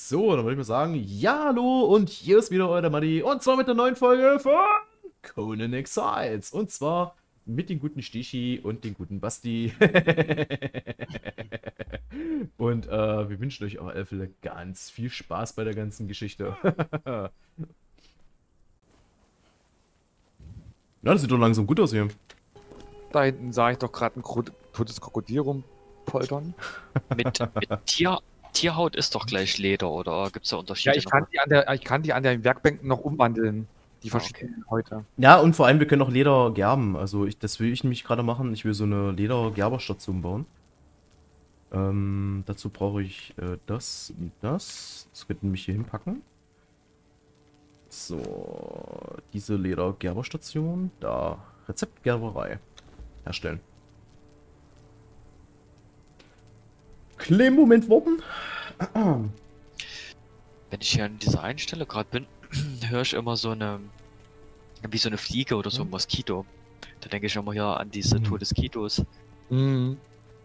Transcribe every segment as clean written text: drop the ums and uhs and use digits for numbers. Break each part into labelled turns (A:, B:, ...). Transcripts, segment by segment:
A: So, dann würde ich mal sagen, ja, hallo und hier ist wieder euer Manni und zwar mit der neuen Folge von Conan Exiles und zwar mit dem guten Stichi und dem guten Basti. Und wir wünschen euch auf alle Fälle ganz viel Spaß bei der ganzen Geschichte. Ja, das sieht doch langsam gut aus hier.
B: Da hinten sah ich doch gerade ein totes Krokodil rumpoltern.
C: Mit Tierhaut ist doch gleich Leder, oder gibt es da
B: Ja,
C: Unterschiede?
B: ich kann die an den Werkbänken noch umwandeln. Die verschiedenen heute.
A: Ja, und vor allem, wir können auch Leder gerben. Also das will ich nämlich gerade machen. Ich will so eine Ledergerberstation bauen. Dazu brauche ich das und das. Das könnten wir nämlich hier hinpacken. So, diese Ledergerberstation. Da, Rezeptgerberei. Herstellen. Kleinen Moment warten.
C: Wenn ich hier an dieser einen Stelle gerade bin, höre ich immer so eine, wie so eine Fliege oder so ein Moskito. Da denke ich immer hier an diese Todeskitos.
B: Mhm.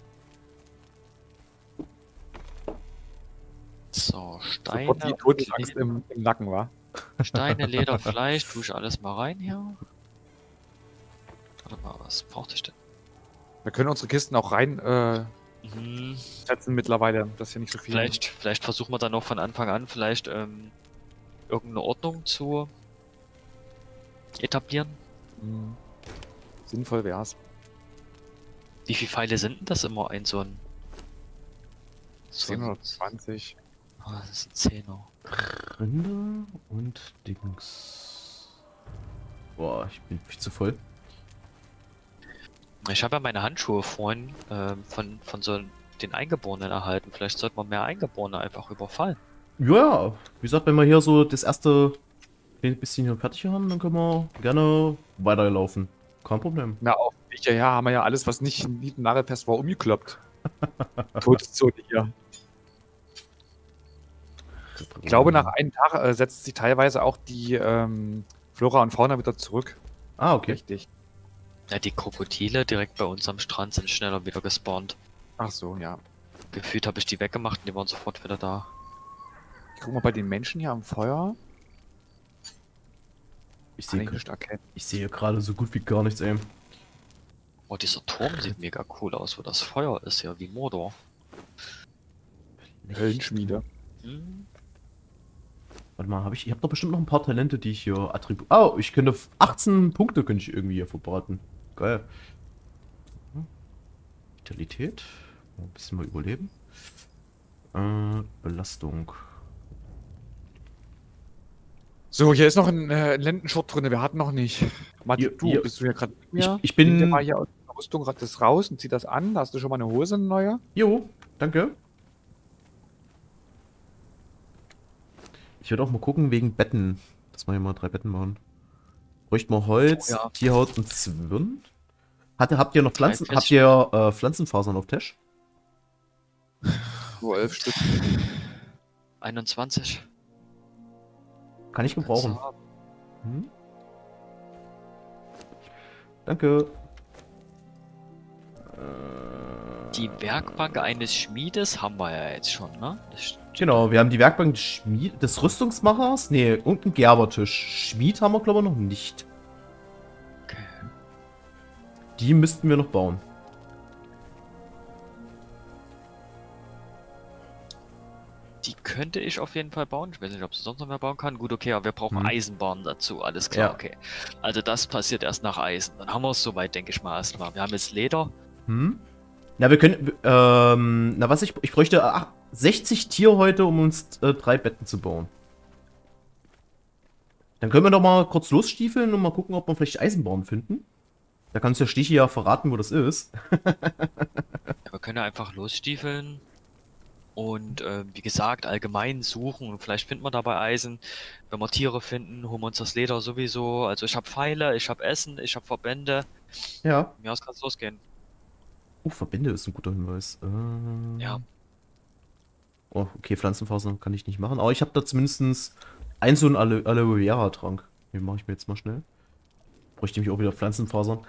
C: So, Steine,
B: Sofort die Todesangst im Nacken, war.
C: Steine, Leder, Fleisch, tue ich alles mal rein hier. Warte mal, was brauchte ich denn?
B: Wir können unsere Kisten auch rein
C: Mhm.
B: setzen mittlerweile. Das ist ja nicht so viel.
C: Vielleicht versuchen wir dann auch von Anfang an vielleicht irgendeine Ordnung zu etablieren.
B: Mhm. Sinnvoll wär's.
C: Wie viele Pfeile sind denn das immer ein so ein
B: 10 oder 20.
C: Ah, das ist ein 10er.
A: Rinde und Dings. Boah, ich bin viel zu voll.
C: Ich habe ja meine Handschuhe vorhin von so den Eingeborenen erhalten. Vielleicht sollte man mehr Eingeborene einfach überfallen.
A: Ja, wie gesagt, wenn wir hier so das erste bisschen hier fertig haben, dann können wir gerne weiterlaufen. Kein Problem.
B: Na, auf ja, haben wir ja alles, was nicht Nagelpest war, umgekloppt. Todeszone hier. Ich glaube, nach einem Tag setzt sie teilweise auch die Flora und Fauna wieder zurück.
A: Ah, okay.
B: Richtig.
C: Ja, die Krokodile direkt bei uns am Strand sind schneller wieder gespawnt.
B: Ach so, ja.
C: Gefühlt habe ich die weggemacht und die waren sofort wieder da.
B: Ich guck mal bei den Menschen hier am Feuer.
A: Ich
B: Kann
A: sehe
B: ich nicht erkennen.
A: gerade so gut wie gar nichts, ey.
C: Oh, dieser Turm sieht mega cool aus, wo das Feuer ist, ja, wie Mordor.
B: Höllenschmiede.
C: Hm?
A: Warte mal, ich habe doch bestimmt noch ein paar Talente, die ich hier Oh, ich könnte 18 Punkte könnte ich irgendwie hier verbraten. Geil. Vitalität. Ein bisschen mal überleben. Belastung.
B: So, hier ist noch ein Lendenschurt drin. Wir hatten noch nicht. Matti,
A: Hier.
B: bist du ja gerade mit mir?
A: Ich bin-
B: Nimm dir mal hier aus der Rüstung das raus und zieh das an. Da hast du schon mal eine Hose, eine neue.
A: Jo, danke. Ich werde auch mal gucken wegen Betten. Dass wir hier mal 3 Betten machen. Bräuchten wir Holz,
C: Oh ja.
A: Tierhaut und Zwirn? Habt ihr noch Pflanzen?
C: 3
A: Habt ihr Pflanzenfasern auf Tisch?
B: Nur 11 Stück.
C: 21.
A: Kann ich gebrauchen.
C: Kannst du haben.
A: Hm? Danke.
C: Die Werkbank eines Schmiedes haben wir ja jetzt schon, ne?
A: Genau, wir haben die Werkbank des Rüstungsmachers. Nee, und einen Gerbertisch. Schmied haben wir, glaube ich, noch nicht.
C: Okay.
A: Die müssten wir noch bauen.
C: Die könnte ich auf jeden Fall bauen. Ich weiß nicht, ob sie sonst noch mehr bauen kann. Gut, okay, aber wir brauchen Eisenbahn dazu. Alles klar,
A: Ja.
C: okay. Also das passiert erst nach Eisen. Dann haben wir es soweit, denke ich mal, erstmal. Wir haben jetzt Leder.
A: Hm? Na, wir können. Na, was ich bräuchte 60 Tierhäute, um uns 3 Betten zu bauen. Dann können wir doch mal kurz losstiefeln und mal gucken, ob wir vielleicht Eisenbahn finden. Da kannst du ja Stichi ja verraten, wo das ist.
C: Ja, wir können ja einfach losstiefeln. Und wie gesagt, allgemein suchen und vielleicht finden wir dabei Eisen. Wenn wir Tiere finden, holen wir uns das Leder sowieso. Also ich habe Pfeile, ich habe Essen, ich habe Verbände.
A: Ja.
C: Mir aus kann es losgehen.
A: Verbände ist ein guter Hinweis.
C: Ja.
A: Oh, okay, Pflanzenfasern kann ich nicht machen. Aber ich habe da zumindest einen so einen Aloe Vera Trank. Den mache ich mir jetzt mal schnell. Bräuchte ich mich auch wieder Pflanzenfasern.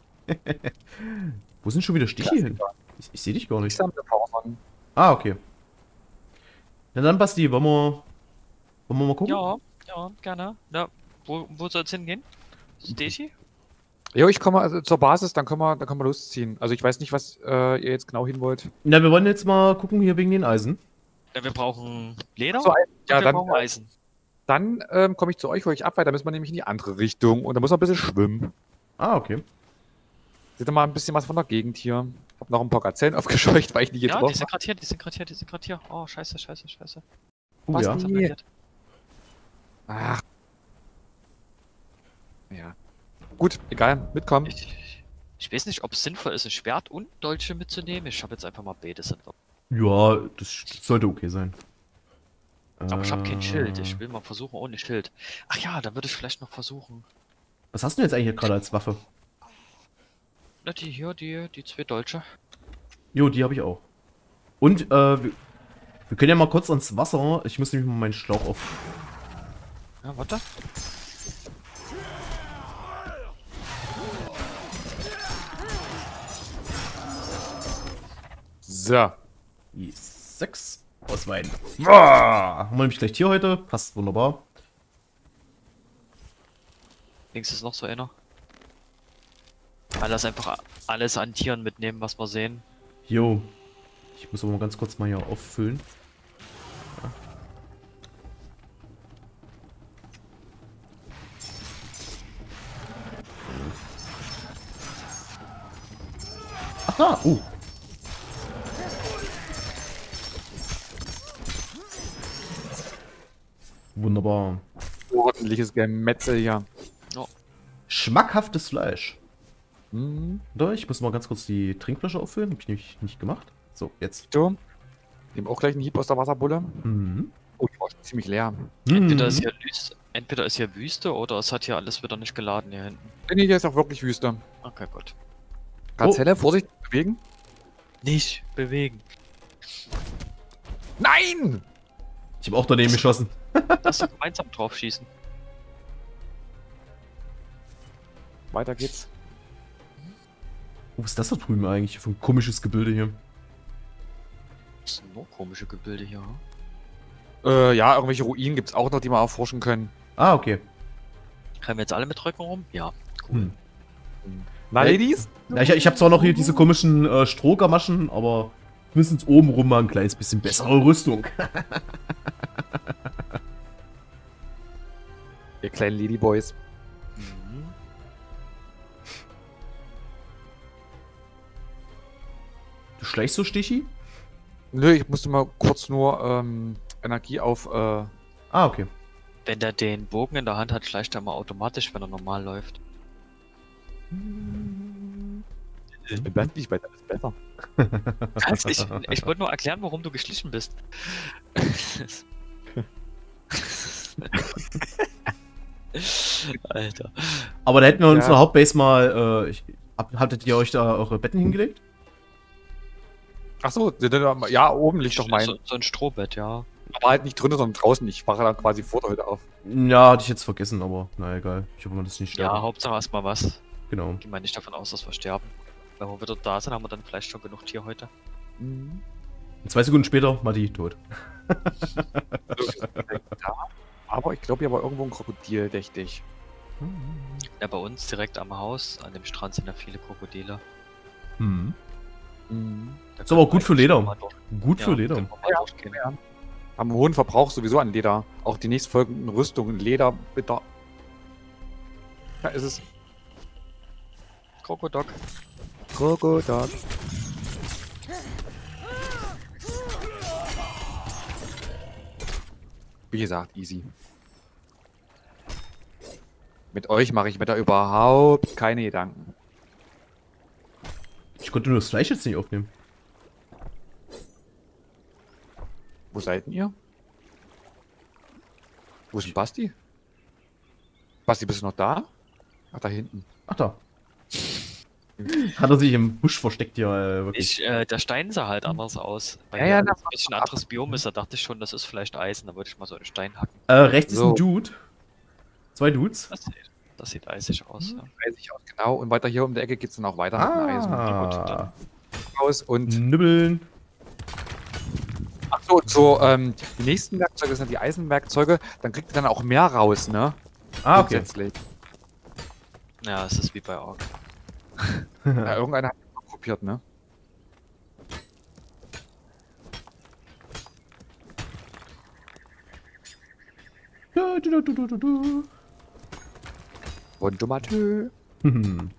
A: Wo sind schon wieder Stiche hin? Ich sehe dich gar nicht.
B: Gesamte Fasern.
A: Ah, okay. Na dann, Basti, wollen wir mal gucken?
C: Ja, ja, gerne. Na, wo soll's hingehen? Stacey?
B: Jo, ich komme also zur Basis, dann können wir losziehen. Also ich weiß nicht, was ihr jetzt genau hin wollt.
A: Na, wir wollen jetzt mal gucken hier wegen den Eisen.
C: Ja, wir brauchen Leder
B: So,
C: und
B: ja,
C: wir
B: dann,
C: brauchen Eisen.
B: dann komme ich zu euch, hole ich ab, weil da müssen wir nämlich in die andere Richtung. Und da muss man ein bisschen schwimmen.
A: Ah, okay.
B: Seht ihr mal ein bisschen was von der Gegend hier. Hab noch ein paar Gazellen aufgescheucht, weil ich nicht
C: Ja, die
B: getroffen
C: sind gerade hier, die sind gerade hier, die sind gerade hier. Oh, scheiße, scheiße, scheiße.
A: Ja.
C: Hat's attackiert.
B: Ach. Ja. Gut, egal, mitkommen.
C: Ich weiß nicht, ob es sinnvoll ist, ein Schwert und Dolche mitzunehmen. Ich habe jetzt einfach mal beides entworfen.
A: Ja, das sollte okay sein.
C: Aber ich habe kein Schild. Ich will mal versuchen ohne Schild. Ach ja, dann würde ich vielleicht noch versuchen.
A: Was hast du jetzt eigentlich gerade als Waffe?
C: Na, die hier, die zwei Dolche.
A: Jo, die habe ich auch. Und, wir können ja mal kurz ans Wasser. Ich muss nämlich mal meinen Schlauch auf...
C: Ja, warte.
B: So.
A: 6 ausweiten. Haben wir nämlich gleich Tier heute. Passt wunderbar.
C: Links ist noch so einer. Alles an Tieren mitnehmen, was wir sehen.
A: Jo. Ich muss aber mal ganz kurz mal hier auffüllen. Ja. Ach da, Wunderbar.
B: Ordentliches Gemetzel hier.
A: Schmackhaftes Fleisch.
B: Mhm.
A: Da, ich muss mal ganz kurz die Trinkflasche auffüllen. Hab ich nämlich nicht gemacht. So, jetzt.
B: So. Nehmen auch gleich einen Hieb aus der Wasserbulle.
A: Mhm.
B: Oh, die war schon ziemlich leer.
C: Entweder
A: Mhm.
C: ist hier Wüste oder es hat hier alles wieder nicht geladen hier hinten.
B: Nee, hier ist auch wirklich Wüste.
C: Okay, gut.
B: Gazelle, Vorsicht, bewegen.
C: Nicht bewegen.
B: Nein!
A: Ich habe auch daneben geschossen.
C: Lass doch gemeinsam drauf schießen.
B: Weiter geht's.
A: Was ist das da drüben eigentlich für ein komisches Gebilde hier?
C: Das sind nur komische Gebilde hier. Hm?
B: Ja, irgendwelche Ruinen gibt's auch noch, die wir erforschen können.
A: Ah, okay.
C: Können wir jetzt alle mit Rücken rum? Ja, cool.
B: Na,
A: Hey.
B: Ladies?
A: Ja, ich habe zwar noch hier diese komischen Strohgamaschen, aber mindestens obenrum mal ein kleines bisschen bessere Rüstung.
B: Ihr kleinen Ladyboys.
C: Mhm.
A: Du schleichst so, Stichi?
B: Nö, ich musste mal kurz nur Energie auf.
A: Ah, okay.
C: Wenn der den Bogen in der Hand hat, schleicht er mal automatisch, wenn er normal läuft.
B: Ich bin bald nicht, weil das ist besser.
C: Also ich wollte nur erklären, warum du geschlichen bist. Alter.
A: Aber da hätten wir
B: Ja.
A: unsere Hauptbase mal. Hattet ihr euch da eure Betten hingelegt?
B: Achso, ja, oben liegt doch mein.
C: So ein Strohbett, ja.
B: Aber halt nicht drinnen, sondern draußen. Ich wache dann quasi vor der Hütte auf.
A: Ja, hatte ich jetzt vergessen, aber na egal. Ich hoffe, man das nicht
C: Ja,
A: sterben.
C: Hauptsache erstmal was.
A: Genau.
C: Geh mal nicht davon aus, dass wir sterben. Wenn wir wieder da sind, haben wir dann vielleicht schon genug Tier heute.
B: Mhm.
A: Und 2 Sekunden später, Matti tot.
B: Ja, aber ich glaube, hier war irgendwo ein Krokodil, dächtig.
C: Ja, bei uns direkt am Haus, an dem Strand sind ja viele Krokodile.
A: Hm.
B: Mhm.
C: Da
A: Ist aber auch
C: können wir
A: gut für
C: eigentlich
A: Leder.
C: schon mal durch-
A: Gut für
C: ja,
A: Leder.
C: können wir mal
B: Ja,
C: durchgehen.
B: ja. Haben einen hohen Verbrauch sowieso an Leder. Auch die nächstfolgenden Rüstungen, Leder, bitte. Da ist es.
C: Krokodok.
B: Krokodil. Wie gesagt, easy. Mit euch mache ich mir da überhaupt keine Gedanken.
A: Ich konnte nur das Fleisch jetzt nicht aufnehmen.
B: Wo seid denn ihr? Wo ist denn Basti? Basti, bist du noch da? Ach, da hinten.
A: Ach da. Hat er sich im Busch versteckt hier, wirklich.
C: Der Stein sah halt anders aus. Weil
B: Ja,
C: hier
B: ja,
C: ein
B: das
C: bisschen anderes Biom ist, da dachte ich schon, das ist vielleicht Eisen, da würde ich mal so einen Stein hacken.
A: Rechts ist
B: So.
A: ein Dude. 2 Dudes.
C: Das sieht eisig aus, ja.
B: Weiß ich auch genau. Und weiter hier um die Ecke geht es dann auch weiter mit dem Eisen
A: Ah.
B: raus. Und
A: Nibbeln.
B: ach Die nächsten Werkzeuge sind die Eisenwerkzeuge, dann kriegt ihr dann auch mehr raus, ne?
A: Ah, okay.
B: Grundsätzlich.
C: Ja, es ist wie bei Ork.
B: Ja, irgendeiner hat kopiert, ne? Und Tomate.
A: Hm.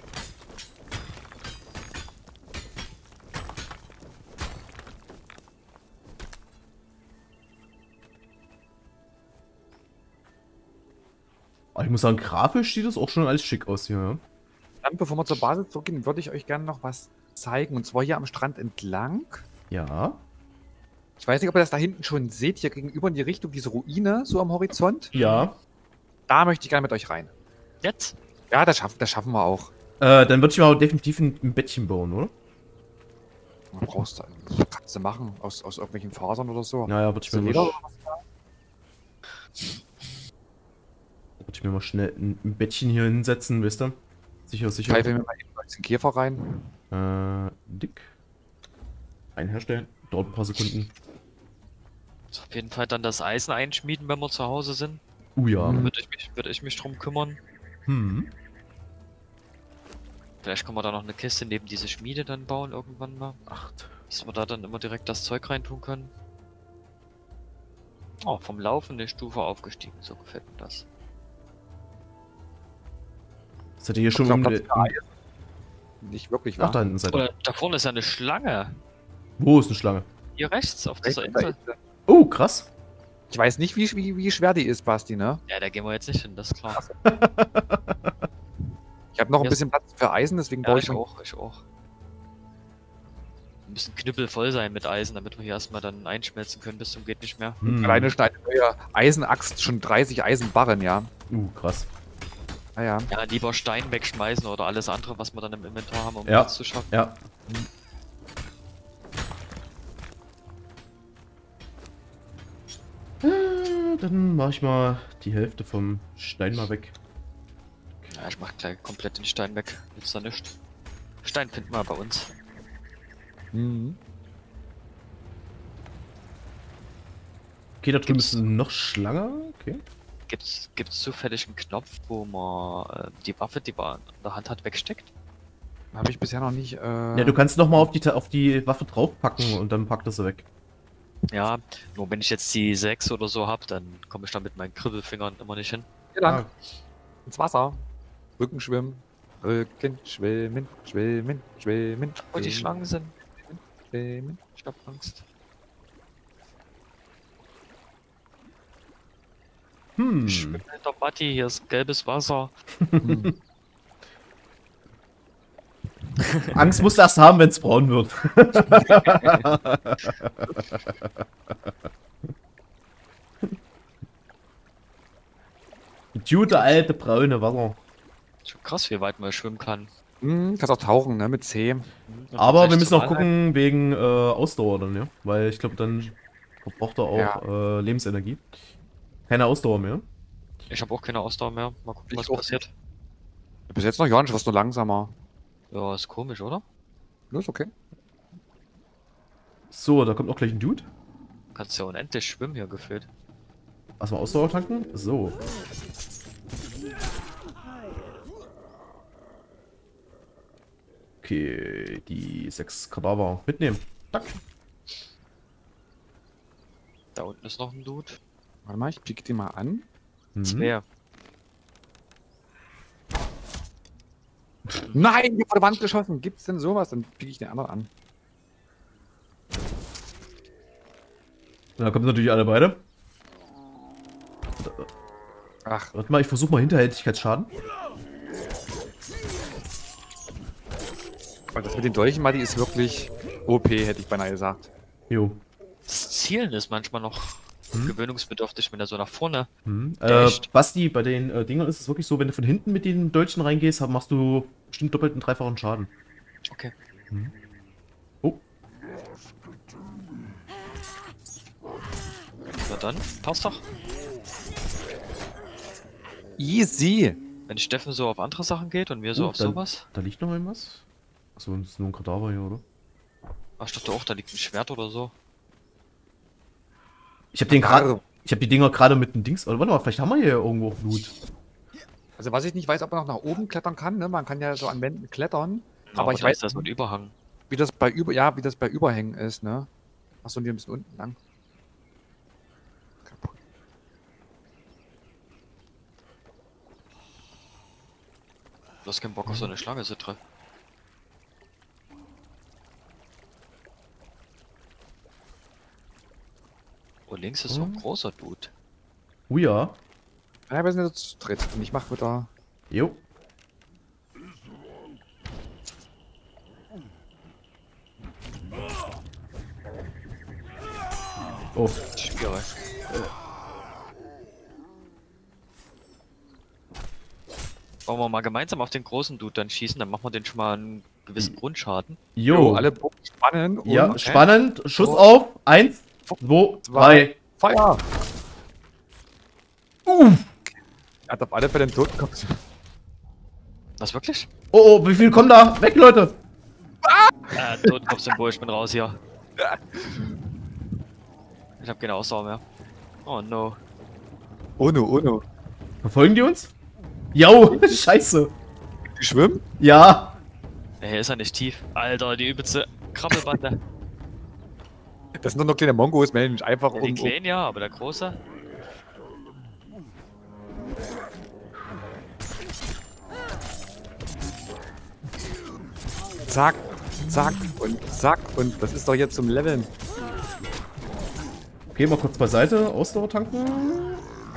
A: Aber ich muss sagen, grafisch sieht das auch schon alles schick aus hier. Ja?
B: Dann, bevor wir zur Basis zurückgehen, würde ich euch gerne noch was zeigen. Und zwar hier am Strand entlang.
A: Ja.
B: Ich weiß nicht, ob ihr das da hinten schon seht, hier gegenüber in die Richtung, diese Ruine, so am Horizont.
A: Ja.
B: Da möchte ich gerne mit euch rein.
C: Jetzt?
B: Ja, das schaffen wir auch.
A: Dann würde ich mal definitiv ein Bettchen bauen, oder?
B: Du brauchst kannst du machen, aus irgendwelchen Fasern oder so.
A: Naja, würde ich,
B: So
A: mir
B: Leder
A: mal
B: oder was?
A: würd ich mir mal schnell ein Bettchen hier hinsetzen, wisst ihr? Sicher, sicher.
B: Pfeife mir mal eben den Käfer rein.
A: Dick. Einherstellen. Dauert ein paar Sekunden.
C: Muss auf jeden Fall dann das Eisen einschmieden, wenn wir zu Hause sind.
A: Ja.
B: Mhm.
C: Würde ich mich drum kümmern.
A: Hm.
C: Vielleicht können wir da noch eine Kiste neben diese Schmiede dann bauen irgendwann mal.
A: 8.
C: Dass wir da dann immer direkt das Zeug reintun können. Oh, vom Laufen eine Stufe aufgestiegen. So gefällt mir das.
A: Das hätte hier schon
B: Kommt
A: um,
B: noch Platz für Eisen? Nicht wirklich,
A: Ach,
B: wa?
A: da hinten seid ihr.
C: Oder da vorne ist ja eine Schlange.
A: Wo ist eine Schlange?
C: Hier rechts auf dieser
B: Rechts da
C: Insel.
B: ist sie.
A: Oh, krass.
B: Ich weiß nicht, wie schwer die ist, Basti, ne?
C: Ja, da gehen wir jetzt nicht hin, das ist klar.
B: Ich habe noch ein
C: Hier
B: bisschen Platz für Eisen, deswegen
C: Ja,
B: baue
C: ich auch. Wir müssen knüppelvoll sein mit Eisen, damit wir hier erstmal dann einschmelzen können bis zum geht nicht mehr.
A: Hm.
B: alleine schon eine neue Eisenaxt, schon 30 Eisenbarren, ja.
A: Krass.
B: Naja.
C: Ja, lieber Stein wegschmeißen oder alles andere, was wir dann im Inventar haben, um
A: Ja.
C: Platz zu schaffen.
A: Ja. Dann mache ich mal die Hälfte vom Stein mal weg.
C: Ja, ich mach gleich komplett den Stein weg. Nützt da nichts. Stein finden wir bei uns.
B: Mhm.
A: Okay, da drüben
C: Gibt's-
A: ist noch Schlange. Okay.
C: Gibt's zufällig einen Knopf, wo man die Waffe, die man in der Hand hat, wegsteckt?
B: Habe ich bisher noch nicht.
A: Ja, du kannst noch mal auf die Waffe draufpacken und dann packt das sie weg.
C: Ja, nur wenn ich jetzt die 6 oder so hab, dann komme ich da mit meinen Kribbelfingern immer nicht hin.
B: Hier lang. Ins Wasser. Rücken schwimmen. Rücken schwimmen, schwimmen, schwimmen.
C: Wo die Schlangen sind.
B: Schwimmen.
C: Ich hab Angst. Ich schwimme in der Matti, hier ist gelbes Wasser.
B: Hm.
A: Angst musst du erst haben, wenn es braun wird. Gute alte braune Wasser.
C: Schon krass, wie weit man schwimmen kann.
B: Kannst auch tauchen, ne? Mit C.
C: Und
A: Aber wir
C: vielleicht
A: müssen
C: zum
A: auch gucken wegen Ausdauer dann, ja. Weil ich glaube, dann verbraucht er auch Lebensenergie. Keine Ausdauer mehr.
C: Ich habe auch keine Ausdauer mehr. Mal gucken,
B: Ich
C: was
B: auch
C: passiert.
B: Bis jetzt noch ja nicht, was nur langsamer.
C: Ja, ist komisch, oder?
B: Ja, ist okay.
A: So, da kommt auch gleich ein Dude.
C: Du kannst ja unendlich schwimmen hier gefühlt.
A: Erstmal Ausdauer tanken. So. Okay, die 6 Kadaver mitnehmen. Tack.
C: Da unten ist noch ein Dude.
B: Warte mal, ich pick die mal an.
C: Wer?
B: Nein, die vor der Wand geschossen. Gibt's denn sowas? Dann pick ich den anderen an.
A: Da kommen natürlich alle beide.
B: Ach,
A: Warte mal, ich versuche mal Hinterhältigkeitsschaden.
B: und das mit den Dolchen, Matti, ist wirklich OP, hätte ich beinahe gesagt.
A: Jo.
C: Das Zielen ist manchmal noch gewöhnungsbedürftig, wenn er so nach vorne.
A: Echt? Basti, bei den Dingern ist es wirklich so, wenn du von hinten mit den Dolchen reingehst, machst du bestimmt doppelten, dreifachen Schaden.
C: Okay.
A: Oh,
C: Na dann, passt doch.
B: Easy.
C: Wenn Steffen so auf andere Sachen geht und wir so
A: Oh,
C: auf
A: dann-
C: sowas.
A: da liegt noch irgendwas. Achso, das ist nur ein Kadaver hier, oder?
C: Ach, ich dachte auch, da liegt ein Schwert oder so.
A: Ich habe den gerade. Ich habe die Dinger gerade mit dem Dings. Oder warte mal, vielleicht haben wir hier irgendwo Blut.
B: Also was ich nicht weiß, ob man noch nach oben klettern kann, ne? Man kann ja so an Wänden klettern.
C: Ja,
B: aber ich
C: da
B: weiß
C: ist das so ein Überhang.
B: wie das bei Überhängen ist, ne? Achso, die ein bisschen unten lang. Kaputt.
C: Du hast keinen Bock auf so eine Schlange zu treffen. Oh, links ist so ein großer Dude.
A: Ja.
B: Ja, wir sind jetzt zu dritt. Und ich mach wieder.
A: Jo. Oh.
C: Schwierig. Wollen wir mal gemeinsam auf den großen Dude dann schießen, dann machen wir den schon mal einen gewissen Grundschaden.
A: Jo.
B: Alle Bogen spannen. Und
A: Ja,
B: okay.
A: spannend. Schuss
B: So.
A: auf. 1, 2, 3.
B: Feuer! Er hat auf alle Fälle den Totenkopf.
C: Was, wirklich?
A: Oh, wie viel kommen da? Weg, Leute.
C: Totenkopfsymbol, ich bin raus hier. Ich hab keine Ausdauer mehr. Oh no.
B: Ono.
A: Verfolgen die uns? Jo, scheiße.
B: Die schwimmen?
A: Ja.
C: Ey, ist er nicht tief. Alter, die übelste Krabbelbande.
B: Das sind doch nur kleine Mongos, melden mich einfach
C: Die kleinen ja, aber der große.
B: Zack, zack und zack. Und das ist doch jetzt zum Leveln.
A: Okay, mal kurz beiseite. Ausdauer tanken.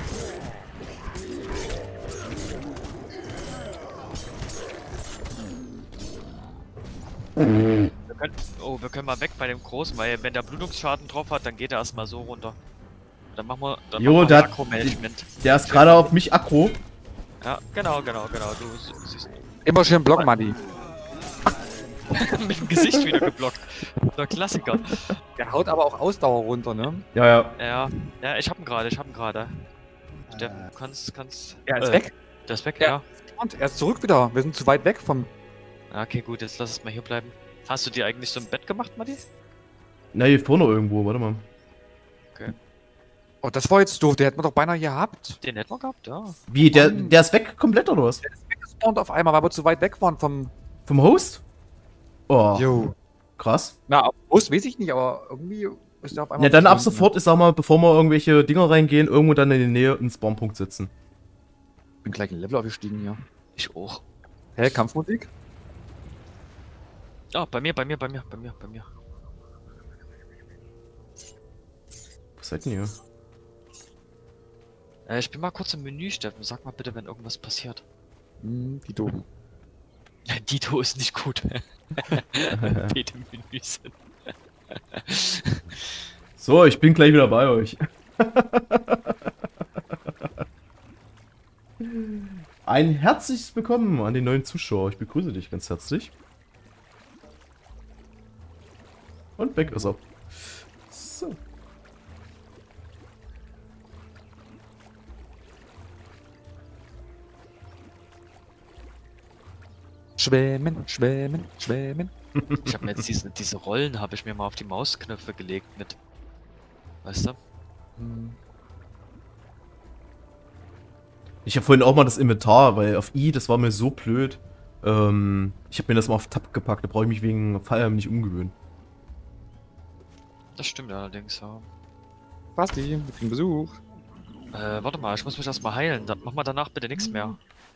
C: Wir können mal weg bei dem Großen, weil wenn der Blutungsschaden drauf hat, dann geht er erstmal so runter. Dann machen wir,
A: Jo, der
C: Makro-Management.
A: Der ist gerade auf mich aggro.
C: Ja, genau. Du siehst
B: Immer schön Block Money.
C: mit dem Gesicht wieder geblockt. Der Klassiker.
B: Der haut aber auch Ausdauer runter, ne?
A: Ja.
C: Ja, ich hab ihn gerade. Steffen, kannst.
B: Er ist weg.
C: Der ist weg,
B: Ja.
C: ja.
B: Und er ist zurück wieder. Wir sind zu weit weg vom.
C: Ja, okay, gut, jetzt lass es mal hier bleiben. Hast du dir eigentlich so ein Bett gemacht, Matti?
A: Na, hier vorne irgendwo, warte mal.
B: Oh, das war jetzt doof. Der hätten wir doch beinahe gehabt.
C: Den hätten wir gehabt, ja.
A: Wie, der ist weg komplett oder was?
B: Der ist weggespawnt auf einmal, weil wir zu weit weg waren vom.
A: Vom Host? Oh,
B: Jo.
A: krass.
B: Na, Bus weiß ich nicht, aber irgendwie ist der auf einmal.
A: Ja, dann ab
B: verschwunden.
A: sofort, ich sag mal, bevor wir irgendwelche Dinger reingehen, irgendwo dann in die Nähe einen Spawnpunkt setzen.
B: Bin gleich ein Level aufgestiegen hier.
C: Ich auch.
B: Hä, Kampfmusik?
C: Ja, bei mir.
A: Was seid denn ihr?
C: Ich bin mal kurz im Menü, Steffen. Sag mal bitte, wenn irgendwas passiert.
B: Die doofen.
C: Dito ist nicht gut. Bitte im Menü sind.
A: So, ich bin gleich wieder bei euch. Ein herzliches Willkommen an den neuen Zuschauer. Ich begrüße dich ganz herzlich. Und weg ist er. So.
B: Schwämen.
C: Ich habe mir jetzt diese Rollen habe ich mir mal auf die Mausknöpfe gelegt mit. Weißt du?
A: Ich habe vorhin auch mal das Inventar, weil auf I, das war mir so blöd. Ich habe mir das mal auf Tab gepackt, da brauche ich mich wegen Fallheim nicht umgewöhnen.
C: Das stimmt allerdings, ja.
B: Basti, wir kriegen Besuch.
C: Warte mal, ich muss mich erstmal heilen. Dann mach mal danach bitte nichts mehr.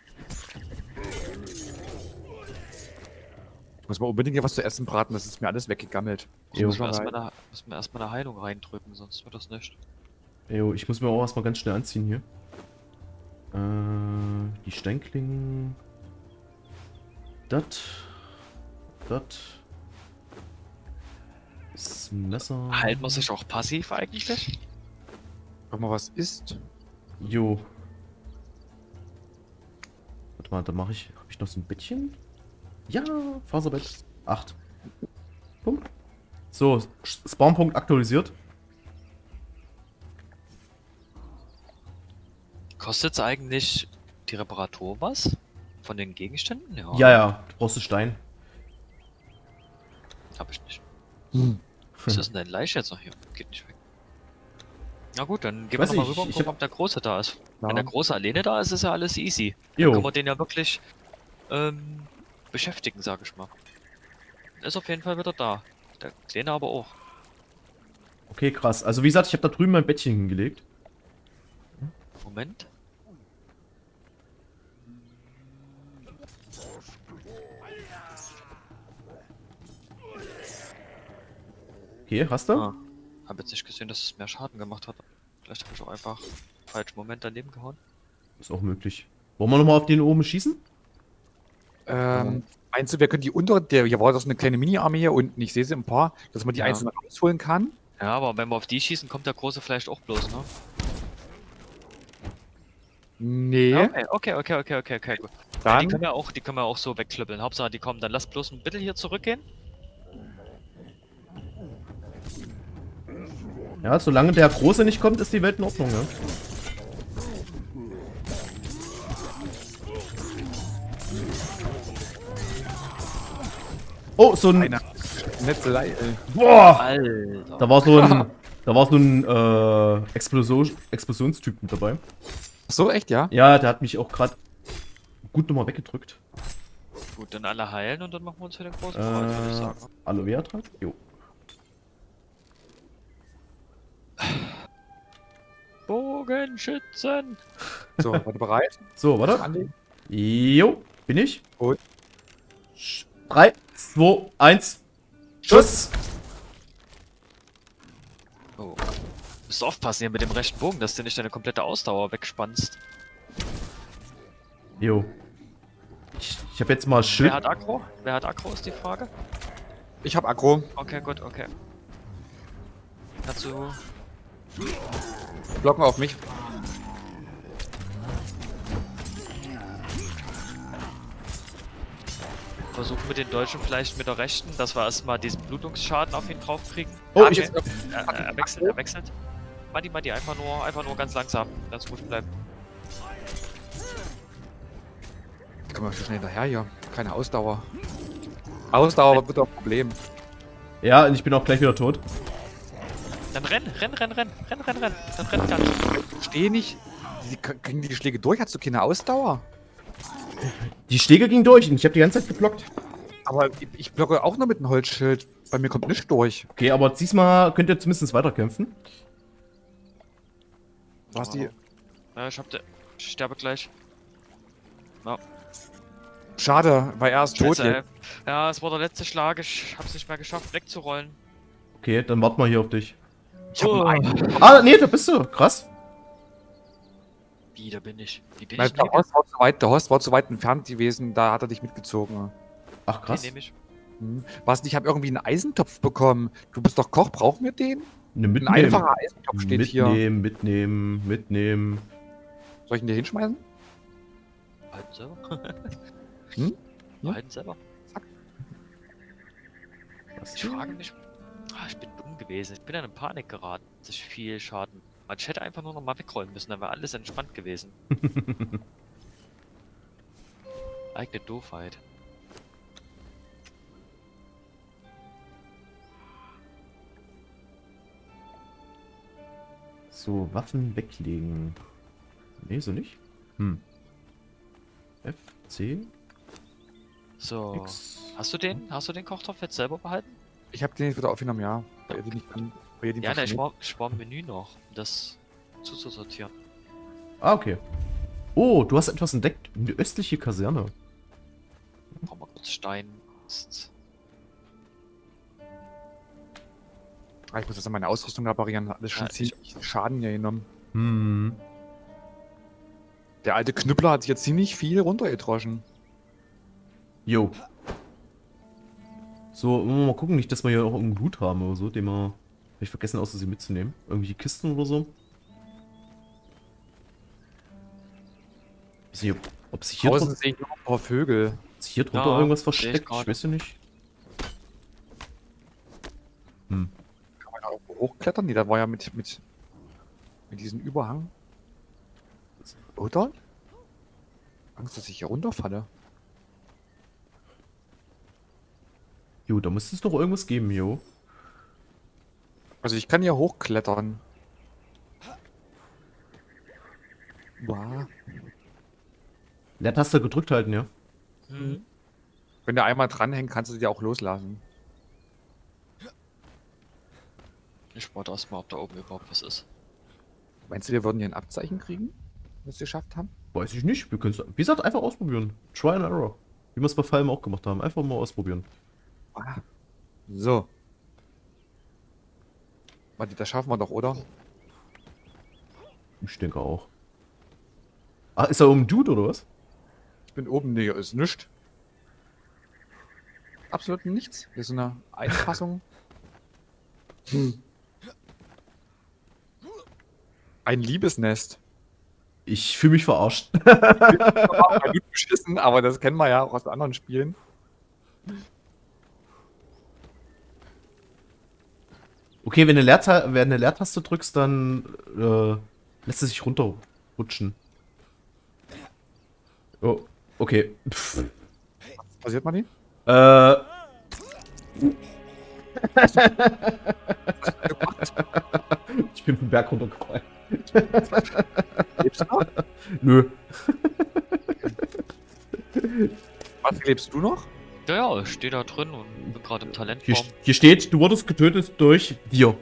B: Ich muss mal unbedingt hier was zu essen braten, das ist mir alles weggegammelt.
A: Jo.
C: Müssen wir erstmal eine Heilung reindrücken, sonst wird das nicht.
A: Jo, ich muss mir auch erstmal ganz schnell anziehen hier. Die Steinklingen. Das. Das Messer.
C: Heilt man sich auch passiv eigentlich?
B: Ob mal was isst?
A: Jo. Warte mal, da mache ich. Habe ich noch so ein Bettchen? Ja, Faserbett. 8. Punkt. So, Spawnpunkt aktualisiert.
C: Kostet's eigentlich die Reparatur was? Von den Gegenständen?
A: Ja, du brauchst einen Stein.
C: Hab ich nicht. Was ist denn dein Leich jetzt noch hier? Geht nicht weg. Na gut, dann gehen wir
A: Weiß
C: nochmal
A: nicht,
C: rüber und
A: ich
C: gucken,
A: hab-
C: ob der Große da ist.
B: Ja.
C: Wenn der Große alleine da ist, ist ja alles easy. Dann
A: Jo.
C: können wir den ja wirklich beschäftigen, sag ich mal. Ist auf jeden Fall wieder da. Der Kleine aber auch.
A: Okay, krass. Also wie gesagt, ich habe da drüben mein Bettchen hingelegt.
C: Moment.
A: Okay, hast du?
C: Ah. Hab jetzt nicht gesehen, dass es mehr Schaden gemacht hat. Vielleicht habe ich auch einfach falschen Moment daneben gehauen.
A: Ist auch möglich. Wollen wir nochmal auf den oben schießen?
B: Meinst du, wir können die untere, hier war doch so eine kleine Mini-Armee hier unten, ich sehe sie ein paar, dass man die
C: Ja.
B: einzeln rausholen kann?
C: Ja, aber wenn wir auf die schießen, kommt der Große vielleicht auch bloß, ne?
B: Nee.
C: Ja, okay, gut. Ja,
B: Dann,
C: die können wir auch so wegklöppeln. Hauptsache, die kommen. Dann lass bloß ein bisschen hier zurückgehen.
A: Ja, solange der Große nicht kommt, ist die Welt in Ordnung, ne? Oh, so ein...
B: Einer. Netzelei,
A: Boah!
C: Alter.
A: Da war so ein Explosionstyp mit dabei.
B: So, echt, ja?
A: Ja, der hat mich auch gerade gut nochmal weggedrückt.
C: Gut, dann alle heilen und dann machen wir uns für den Großen bereit, würde ich sagen.
A: Aloe Vera Trank? Jo.
C: Bogenschützen!
B: So, warte bereit?
A: So, warte.
B: Anlegen.
A: Jo, bin ich?
B: Gut.
A: 3, 2, 1. Schuss!
C: Oh. Musst du aufpassen hier mit dem rechten Bogen, dass du nicht deine komplette Ausdauer wegspannst.
A: Jo. Ich habe jetzt mal Schild.
C: Wer hat Aggro? Wer hat Aggro ist die Frage.
B: Ich hab Aggro.
C: Okay, gut, okay. Kannst du...
B: Blocken auf mich.
C: versuchen mit den Deutschen vielleicht mit der rechten, dass wir erstmal diesen Blutungsschaden auf ihn draufkriegen.
A: Oh,
C: Ja,
A: ich-
C: okay. Er wechselt, er wechselt. Madi, einfach nur ganz langsam, ganz ruhig bleiben.
B: Komm mal schnell hinterher hier. Keine Ausdauer. Ausdauer wird doch ein Problem.
A: Ja, und ich bin auch gleich wieder tot.
C: Dann renn. Dann renn ganz.
B: Steh nicht. Kriegen die Schläge durch? Hast du keine Ausdauer?
A: Die Schläge gingen durch und ich habe die ganze Zeit geblockt.
B: Aber ich blocke auch nur mit einem Holzschild. Bei mir kommt nichts durch.
A: Okay, aber diesmal könnt ihr zumindest weiterkämpfen.
B: Du hast die.
C: Ja, ich sterbe gleich. Ja.
B: Schade, weil er ist tot
C: Scheiße,
B: jetzt.
C: ja, es war der letzte Schlag. Ich hab's nicht mehr geschafft, wegzurollen.
A: Okay, dann warten wir hier auf dich.
B: Ich hab einen.
A: Ah, nee, da bist du. Krass.
C: Wie, da bin ich. Wie bin
B: Weil
C: ich?
B: der Horst war zu weit entfernt gewesen, da hat er dich mitgezogen.
A: Ach, krass.
C: Den nehm ich.
B: Was, ich habe irgendwie einen Eisentopf bekommen. Du bist doch Koch, brauchen wir den?
A: Ne,
B: Ein
A: mitnehmen.
B: einfacher Eisentopf steht hier.
A: Mitnehmen.
B: Soll ich ihn dir hinschmeißen?
C: Halten selber.
B: Hm?
C: Halten selber.
A: Was?
C: Ich frage mich. Ich bin dumm gewesen. Ich bin in Panik geraten. Das ist viel Schaden. Ich hätte einfach nur noch mal wegrollen müssen, dann wäre alles entspannt gewesen. Eigene Doofheit.
A: So, Waffen weglegen. Nee, so nicht. F, C,
C: So.
A: X.
C: Hast du den Kochtopf jetzt selber behalten?
B: Ich habe den jetzt wieder aufgenommen, ja. Weil ihr den nicht an. Weil ihr den
C: Ja, ne,
B: verschmäht.
C: ich war im Menü noch, um das zuzusortieren.
A: Ah, okay. Oh, du hast etwas entdeckt. Eine östliche Kaserne.
C: Brauchen wir kurz Stein. Mist.
B: Ah, ich muss jetzt an meine Ausrüstung reparieren. Hat alles schon
C: Ja,
B: ziemlich Schaden hier genommen.
A: Hm.
B: Der alte Knüppler hat sich jetzt ziemlich viel runtergedroschen.
A: Jo. So, wollen wir mal gucken, nicht, dass wir hier auch irgendeinen Blut haben oder so, den wir... Hab ich vergessen, aus Versehen mitzunehmen. Irgendwelche Kisten oder so. Ich weiß nicht, ob sich hier,
B: Draußen sehe ich noch ein paar Vögel.
A: sich hier drunter
C: Ja,
A: irgendwas
C: sehe ich
A: versteckt. Ich
C: gerade.
A: weiß ja nicht.
B: Kann man da irgendwo hochklettern? Nee, da war ja mit diesem Überhang. Oder? Angst, dass ich hier runterfalle.
A: Jo, da müsste es doch irgendwas geben, jo.
B: Also ich kann hier hochklettern. Wow.
A: Leertaste gedrückt halten, ja.
C: Hm.
B: Wenn der einmal dranhängt, kannst du die auch loslassen.
C: Ich warte erstmal, ob da oben überhaupt was ist.
B: Meinst du, wir würden hier ein Abzeichen kriegen, wenn wir es geschafft haben?
A: Weiß ich nicht. Wir können es, wie gesagt, einfach ausprobieren. Try and error. Wie wir es bei Fallen auch gemacht haben. Einfach mal ausprobieren.
B: Ah. So. Warte, das schaffen wir doch, oder?
A: Ich denke auch. Ah, ist da oben ein Dude oder was?
B: Ich bin oben, nee, ist nichts. Absolut nichts. Hier ist eine Einfassung. Ein Liebesnest.
A: Ich fühle mich verarscht.
B: Gut beschissen, aber das kennen wir ja auch aus anderen Spielen.
A: Okay, wenn du eine Leertaste drückst, dann lässt es sich runterrutschen. Oh, okay. Pff.
B: Was passiert, Manni?
A: Ich bin vom Berg runtergefallen.
B: Lebst du noch?
A: Nö.
B: Was, lebst du noch?
C: Ja, ja, ich stehe da drin und bin gerade im Talentbaum.
A: Hier steht, du wurdest getötet durch dir.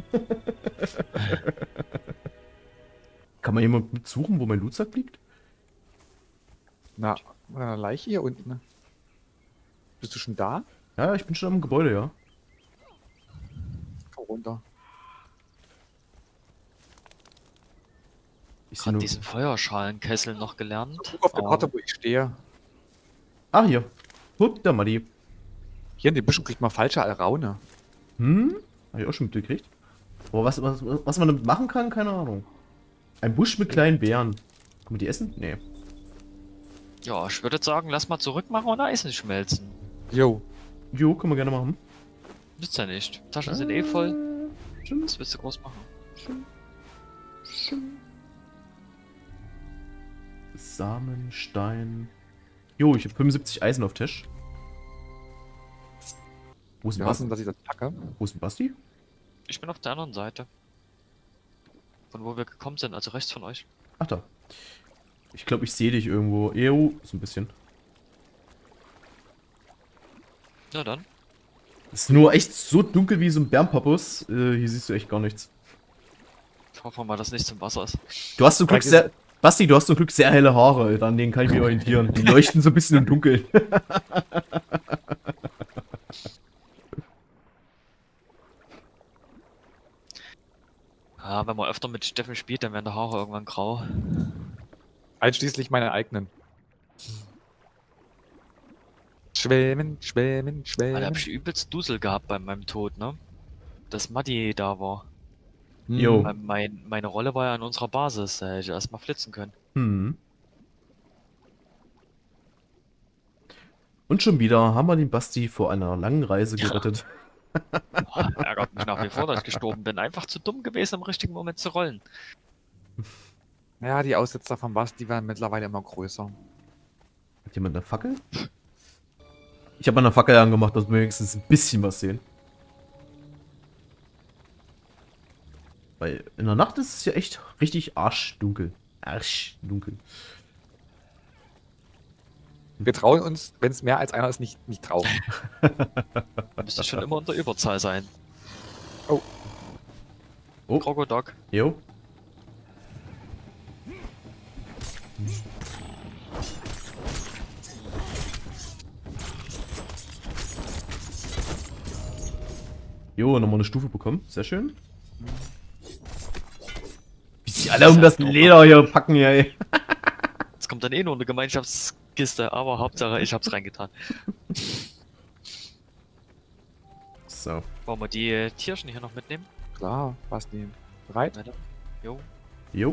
A: Kann man jemand mitsuchen, wo mein Lootsack liegt?
B: Na, eine Leiche hier unten. Ne? Bist du schon da?
A: Ja, ich bin schon am Gebäude, ja.
B: Komm runter.
A: Ich sehe
C: Gerade
A: nur...
C: diesen Feuerschalenkessel noch gelernt.
B: Guck auf der
C: aber-
B: Karte, wo ich stehe.
A: Ah, hier. Gut, der Madi.
B: Hier in den Büschen kriegt man falsche Alraune.
A: Hab ich auch schon mitgekriegt. Aber was man damit machen kann, keine Ahnung. Ein Busch mit kleinen Beeren. Kann man die essen? Nee.
C: Ja, ich würde sagen, lass mal zurück machen und Eisen schmelzen.
B: Jo.
A: Jo, können wir gerne machen.
C: Nützt ja nicht. Taschen sind eh voll.
A: Schön,
C: Was willst du groß machen?
A: schön, schön. Samen, Stein. Jo, ich habe 75 Eisen auf Tisch. Wo ist
B: Wir
A: denn
B: hoffen,
A: Basti?
B: dass ich das packe.
A: Wo ist denn Basti?
C: Ich bin auf der anderen Seite. Von wo wir gekommen sind, also rechts von euch.
A: Ach da. Ich glaube, ich sehe dich irgendwo. Jo, so ein bisschen.
C: Na dann.
A: Es ist nur echt so dunkel wie so ein Bärenpappus. Hier siehst du echt gar nichts.
C: Ich hoffe mal, dass nichts im Wasser ist.
A: Du hast zum Glück
B: Vielleicht
A: sehr... Basti, du hast zum Glück sehr helle Haare. An denen kann ich mich orientieren. Die leuchten so ein bisschen im Dunkeln.
C: Ja, wenn man öfter mit Steffen spielt, dann werden die Haare irgendwann grau.
B: Einschließlich meine eigenen. Schwämen, schwämen,
C: Da hab
B: schwämen.
C: ich übelst Dusel gehabt bei meinem Tod, ne? Dass Matti da war.
A: Jo.
C: Weil meine Rolle war ja in unserer Basis, da hätte ich erstmal flitzen können.
A: Hm. Und schon wieder haben wir den Basti vor einer langen Reise gerettet.
C: Boah, ärgert mich nach wie vor, dass ich gestorben bin. Einfach zu dumm gewesen, im richtigen Moment zu rollen.
B: Ja, die Aussetzer von Basti werden mittlerweile immer größer.
A: Hat jemand eine Fackel? Ich habe eine Fackel angemacht, dass wir wenigstens ein bisschen was sehen. Weil in der Nacht ist es ja echt richtig arschdunkel. Arschdunkel.
B: Wir trauen uns, wenn es mehr als einer ist, nicht trauen.
C: Da müsste schon immer unter Überzahl sein.
B: Oh.
A: Oh.
C: Krokodok.
A: Jo. Jo, nochmal eine Stufe bekommen. Sehr schön. Wie sie alle um das Leder hier packen, ja, ey.
C: Jetzt kommt dann eh nur eine Gemeinschaftskiste, aber Hauptsache ich hab's reingetan.
A: So.
C: Wollen wir die Tierchen hier noch mitnehmen?
B: Klar, Basti. Bereit?
C: Weiter. Jo.
A: Jo.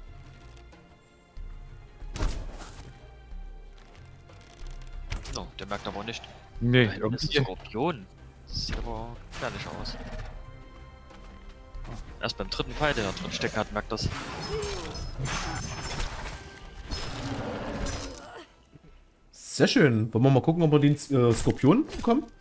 C: No, der merkt aber nicht.
B: Nee,
C: Da hinten ist ein
B: irgendwie.
C: Skorpion. Das sieht aber gefährlich aus. Erst beim dritten Pfeil, der da drin stecken hat, merkt das.
A: Sehr schön. Wollen wir mal gucken, ob wir den Skorpion bekommen?